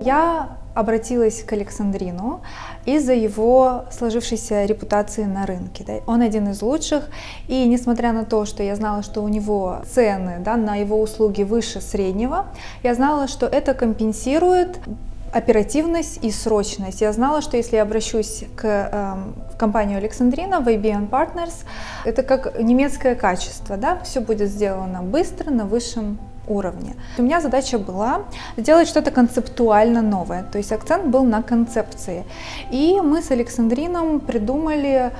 Я обратилась к Александрину из-за его сложившейся репутации на рынке. Да? Он один из лучших, и несмотря на то, что я знала, что у него цены, да, на его услуги выше среднего, я знала, что это компенсирует оперативность и срочность. Я знала, что если я обращусь в компанию Александрина, в ABN Partners, это как немецкое качество, да? Все будет сделано быстро, на высшем уровне. У меня задача была сделать что-то концептуально новое, то есть акцент был на концепции. И мы с Александрином придумали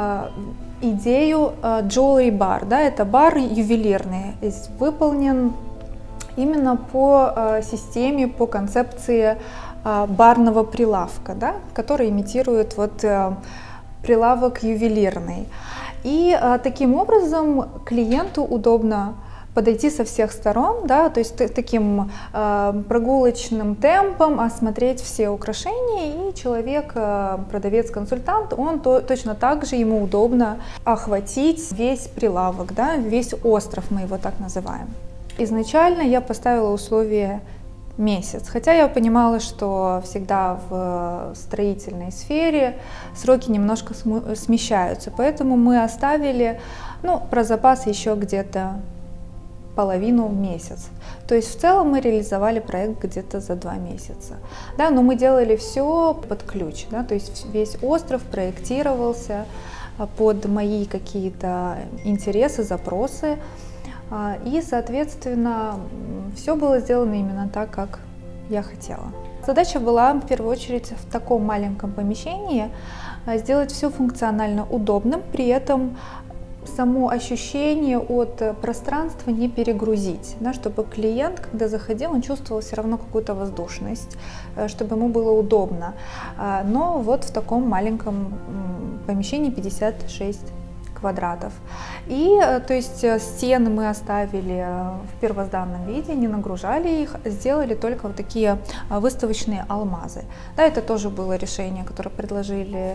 идею jewelry bar, да? Это бар ювелирный, выполнен именно по системе, по концепции барного прилавка, да, который имитирует вот прилавок ювелирный. И таким образом клиенту удобно подойти со всех сторон, да, то есть таким прогулочным темпом осмотреть все украшения, и человек, продавец-консультант, он точно так же, ему удобно охватить весь прилавок, да, весь остров, мы его так называем. Изначально я поставила условие месяц, хотя я понимала, что всегда в строительной сфере сроки немножко смещаются, поэтому мы оставили, ну, про запас еще где-то половину месяц. То есть в целом мы реализовали проект где-то за 2 месяца. Да, но мы делали все под ключ, да, то есть весь остров проектировался под мои какие-то интересы, запросы. И, соответственно, все было сделано именно так, как я хотела. Задача была, в первую очередь, в таком маленьком помещении сделать все функционально удобным, при этом само ощущение от пространства не перегрузить, да, чтобы клиент, когда заходил, он чувствовал все равно какую-то воздушность, чтобы ему было удобно. Но вот в таком маленьком помещении 56 квадратов. И то есть стены мы оставили в первозданном виде, не нагружали их, сделали только вот такие выставочные алмазы. Да, это тоже было решение, которое предложили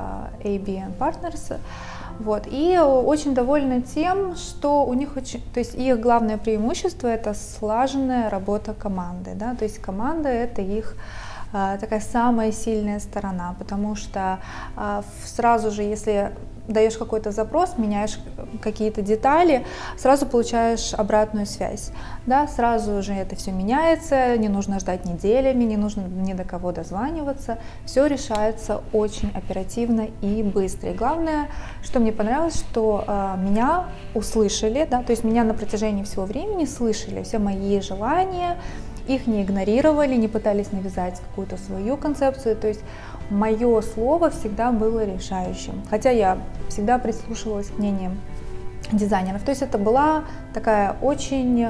ABN Partners. Вот. И очень довольна тем, что у них то есть их главное преимущество — это слаженная работа команды. Да? То есть команда — это их такая самая сильная сторона, потому что сразу же, если даешь какой-то запрос, меняешь какие-то детали, сразу получаешь обратную связь. Да, сразу же это все меняется, не нужно ждать неделями, не нужно ни до кого дозваниваться. Все решается очень оперативно и быстро. И главное, что мне понравилось, что меня услышали, да, то есть меня на протяжении всего времени слышали, все мои желания, их не игнорировали, не пытались навязать какую-то свою концепцию. То есть мое слово всегда было решающим, хотя я всегда прислушивалась к мнениям дизайнеров. То есть это была такая очень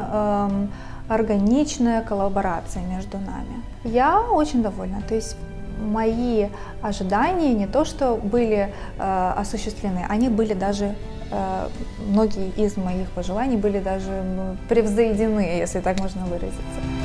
органичная коллаборация между нами. Я очень довольна. То есть мои ожидания не то что были осуществлены, они были даже, многие из моих пожеланий были даже превзойдены, если так можно выразиться.